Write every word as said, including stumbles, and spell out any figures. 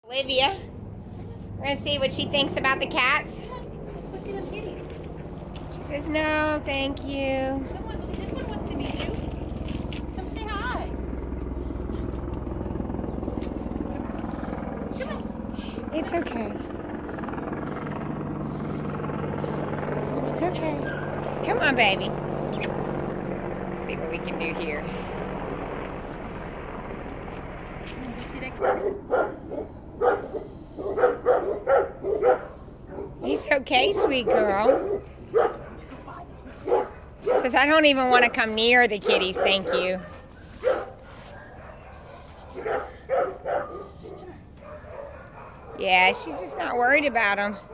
Olivia, we're going to see what she thinks about the cats. Let's go see them kitties. She says, no, thank you. Come on, look, this one wants to meet you. Come say hi. Come on. It's okay. It's okay. Come on, baby. Let's see what we can do here. It's okay, sweet girl. She says, I don't even want to come near the kitties, thank you. Yeah, she's just not worried about them.